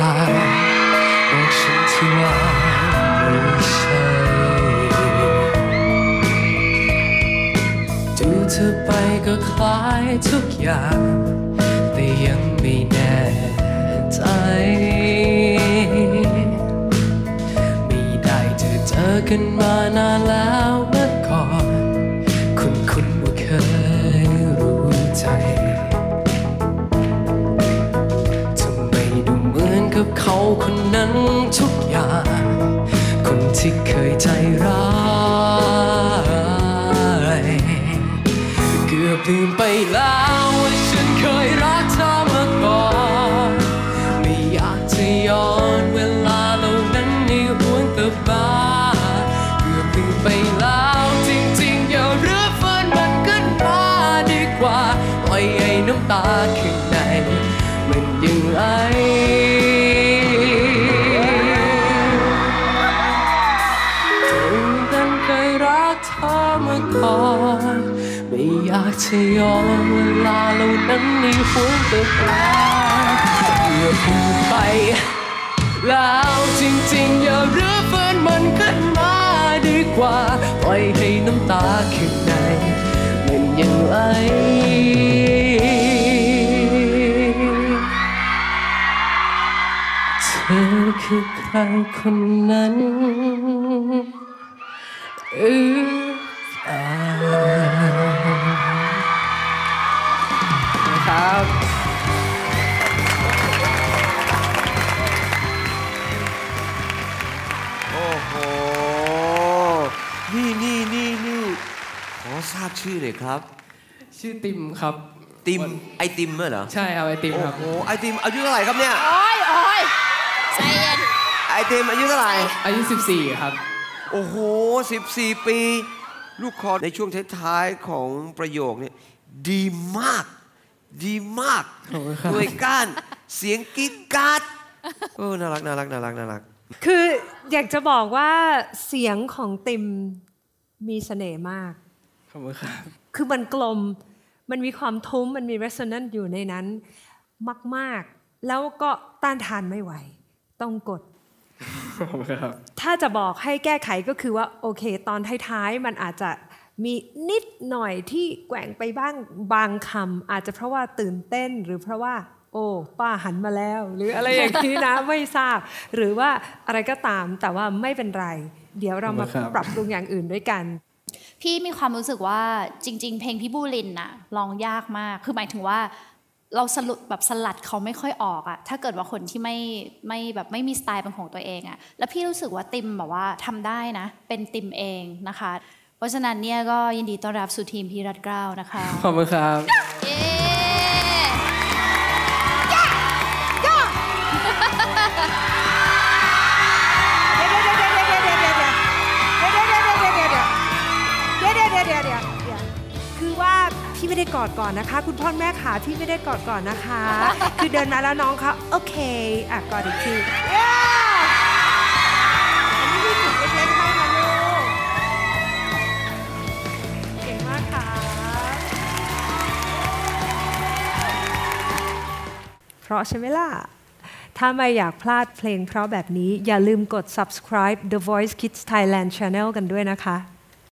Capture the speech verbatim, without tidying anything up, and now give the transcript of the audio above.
ายบอกฉันที่ว่าไม่ใช่ดูเธอไปก็คล้ายทุกอย่างแต่ยังไม่แน่ใจไม่ได้เจอเจอกันมานานแล้วเมื่อก่อนคุณคุณว่าเคยรู้ใจทำไมดูเหมือนกับเขาคนนั้นทุกอย่างคนที่เคยใจร้ายเกือบลืมไปแล้วว่าฉันเคยรักเธอมาก่อนไม่อยากจะย้อนเวลาเหล่านั้นในหวนตะบาเกือบลืมไปแล้วจริงๆอย่ารื้อฟื้นมันขึ้นมาดีกว่าปล่อยให้น้ำตาข้างในมันยังไหลฉันเคยรักเธอมาก่อนไม่อยากจะย้อนเวลาเหล่านั้นในหวนตะบาเกือบลืมไปแล้วจริงๆอย่ารื้อฟื้นมันขึ้นมาดีกว่าปล่อยให้น้ำตาข้างในมันยังไหลเธอคือใครคนนั้นหรือเปล่าครับโอ้โหนี่นี่นี่นี่ขอทราบชื่อหน่อยครับชื่อติมครับติมไอติมเหรอใช่ครับไอติมครับโอ้โหไอติมอายุเท่าไหร่ครับเนี่ยโอ้ยโอ้ยใจเย็นไอติมอายุเท่าไหร่อายุสิบสี่ครับโอ้โหสิบสี่ปีลูกคอในช่วงท้ายๆของประโยคเนี่ยดีมากดีมากด้วยก้านเสียงกิ๊กกัดโอ้น่ารักน่ารักน่ารักน่ารักคืออยากจะบอกว่าเสียงของติมมีเสน่ห์มากขอบคุณครับคือมันกลมมันมีความทุ้มมันมี resonance อยู่ในนั้นมากๆแล้วก็ต้านทานไม่ไหวต้องกดถ้าจะบอกให้แก้ไขก็คือว่าโอเคตอนท้ายๆมันอาจจะมีนิดหน่อยที่แกว่งไปบ้างบางคำอาจจะเพราะว่าตื่นเต้นหรือเพราะว่าโอ้ป้าหันมาแล้วหรืออะไรอย่างนี้นะ ไม่ทราบหรือว่าอะไรก็ตามแต่ว่าไม่เป็นไรเดี๋ยวเรามาปรับปรุงอย่างอื่นด้วยกันพี่มีความรู้สึกว่าจริงๆเพลงพี่บูลินน่ะร้องยากมากคือหมายถึงว่าเราสลุดแบบสลัดเขาไม่ค่อยออกอะถ้าเกิดว่าคนที่ไม่ไม่แบบไม่มีสไตล์เป็นของตัวเองอะแล้วพี่รู้สึกว่าติมแบบว่าทำได้นะเป็นติมเองนะคะเพราะฉะนั้นเนี่ยก็ยินดีต้อนรับสู่ทีมพี่รัตเกล้านะคะขอบคุณครับเย้คือว่าพี่ไม่ได้กอดก่อนนะคะคุณพ่อแม่ขาพี่ไม่ได้กอดก่อนนะคะคือเดินมาแล้วน้องเขาโอเคอ่ะกอดอีกทีอันนี้พี่ถึงเล็กๆให้นะลูกเก่งมากค่ะเพราะใช่ไหมล่ะถ้าไม่อยากพลาดเพลงเพราะแบบนี้อย่าลืมกด subscribe The Voice Kids Thailand Channel กันด้วยนะคะ